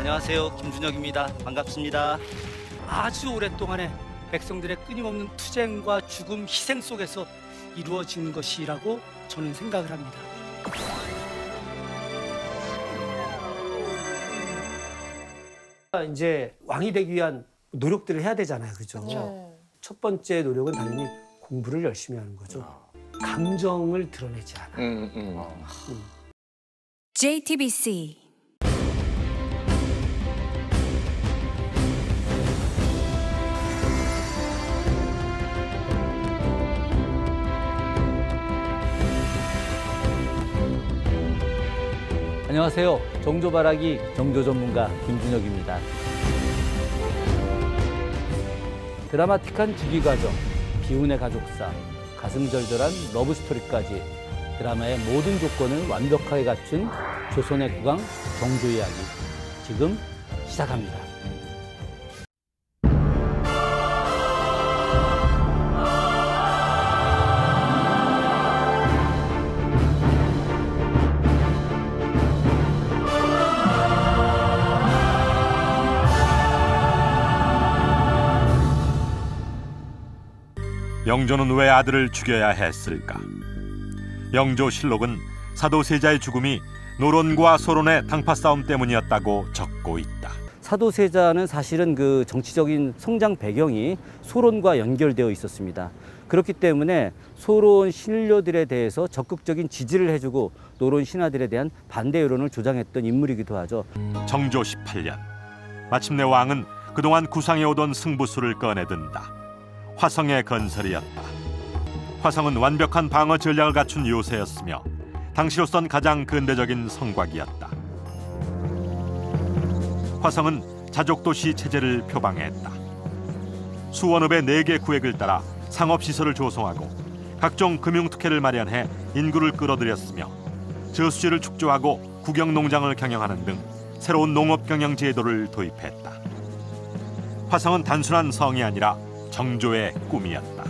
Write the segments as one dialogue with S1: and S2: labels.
S1: 안녕하세요. 김준혁입니다. 반갑습니다. 아주 오랫동안의 백성들의 끊임없는 투쟁과 죽음, 희생 속에서 이루어진 것이라고 저는 생각을 합니다.
S2: 이제 왕이 되기 위한 노력들을 해야 되잖아요. 그죠? 첫 번째 노력은 당연히 공부를 열심히 하는 거죠. 감정을 드러내지 않아요.
S3: JTBC
S4: 안녕하세요. 정조바라기 정조 전문가 김준혁입니다. 드라마틱한 즉위 과정, 비운의 가족사, 가슴 절절한 러브스토리까지 드라마의 모든 조건을 완벽하게 갖춘 조선의 국왕 정조 이야기 지금 시작합니다.
S5: 영조는 왜 아들을 죽여야 했을까? 영조실록은 사도세자의 죽음이 노론과 소론의 당파 싸움 때문이었다고 적고 있다.
S4: 사도세자는 사실은 그 정치적인 성장 배경이 소론과 연결되어 있었습니다. 그렇기 때문에 소론 신료들에 대해서 적극적인 지지를 해주고 노론 신하들에 대한 반대 여론을 조장했던 인물이기도 하죠.
S5: 정조 18년, 마침내 왕은 그동안 구상해오던 승부수를 꺼내든다. 화성의 건설이었다. 화성은 완벽한 방어 전략을 갖춘 요새였으며 당시로선 가장 근대적인 성곽이었다. 화성은 자족도시 체제를 표방했다. 수원읍의 4개 구획을 따라 상업시설을 조성하고 각종 금융특혜를 마련해 인구를 끌어들였으며 저수지를 축조하고 국영농장을 경영하는 등 새로운 농업경영 제도를 도입했다. 화성은 단순한 성이 아니라 정조의 꿈이었다.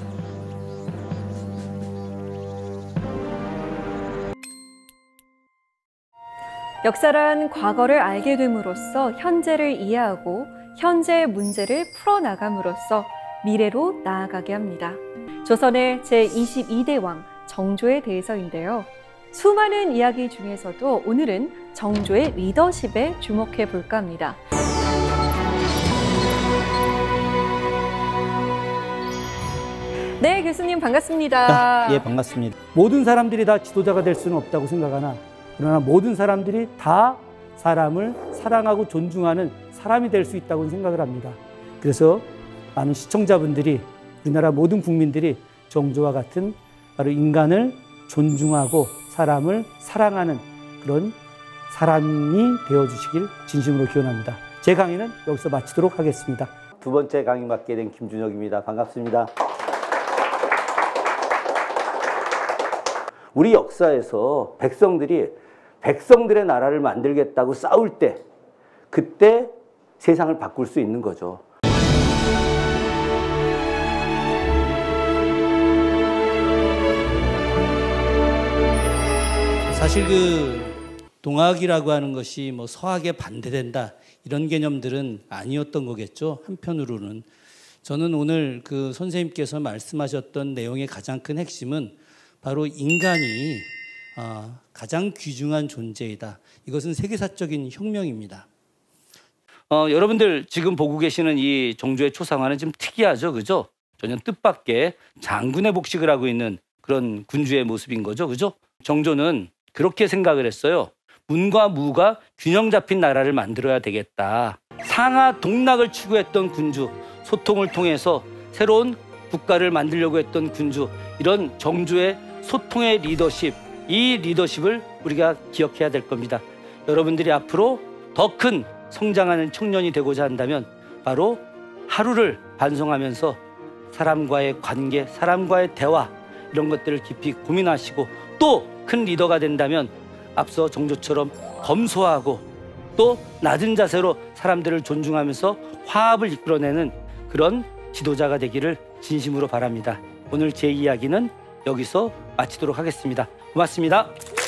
S6: 역사란 과거를 알게 됨으로써 현재를 이해하고 현재의 문제를 풀어나감으로써 미래로 나아가게 합니다. 조선의 제22대 왕 정조에 대해서인데요. 수많은 이야기 중에서도 오늘은 정조의 리더십에 주목해 볼까 합니다. 네, 교수님 반갑습니다.
S2: 예, 반갑습니다. 모든 사람들이 다 지도자가 될 수는 없다고 생각하나 그러나 모든 사람들이 다 사람을 사랑하고 존중하는 사람이 될 수 있다고 생각을 합니다. 그래서 많은 시청자분들이 우리나라 모든 국민들이 정조와 같은 바로 인간을 존중하고 사람을 사랑하는 그런 사람이 되어주시길 진심으로 기원합니다. 제 강의는 여기서 마치도록 하겠습니다.
S4: 두 번째 강의 맡게 된 김준혁입니다. 반갑습니다. 우리 역사에서 백성들의 나라를 만들겠다고 싸울 때 그때 세상을 바꿀 수 있는 거죠.
S1: 사실 동학이라고 하는 것이 뭐 서학에 반대된다 이런 개념들은 아니었던 거겠죠. 한편으로는 저는 오늘 그 선생님께서 말씀하셨던 내용의 가장 큰 핵심은 바로 인간이 가장 귀중한 존재이다. 이것은 세계사적인 혁명입니다. 여러분들 지금 보고 계시는 이 정조의 초상화는 좀 특이하죠, 그죠? 전혀 뜻밖의 장군의 복식을 하고 있는 그런 군주의 모습인 거죠, 그죠? 정조는 그렇게 생각을 했어요. 문과 무가 균형 잡힌 나라를 만들어야 되겠다. 상하 동락을 추구했던 군주, 소통을 통해서 새로운 국가를 만들려고 했던 군주, 이런 정조의 소통의 리더십, 이 리더십을 우리가 기억해야 될 겁니다. 여러분들이 앞으로 더 큰 성장하는 청년이 되고자 한다면 바로 하루를 반성하면서 사람과의 관계, 사람과의 대화 이런 것들을 깊이 고민하시고 또 큰 리더가 된다면 앞서 정조처럼 검소하고 또 낮은 자세로 사람들을 존중하면서 화합을 이끌어내는 그런 지도자가 되기를 진심으로 바랍니다. 오늘 제 이야기는 여기서 마치도록 하겠습니다. 고맙습니다.